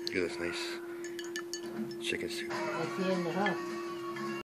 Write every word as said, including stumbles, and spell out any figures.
Look at this nice chicken soup. At the end, huh?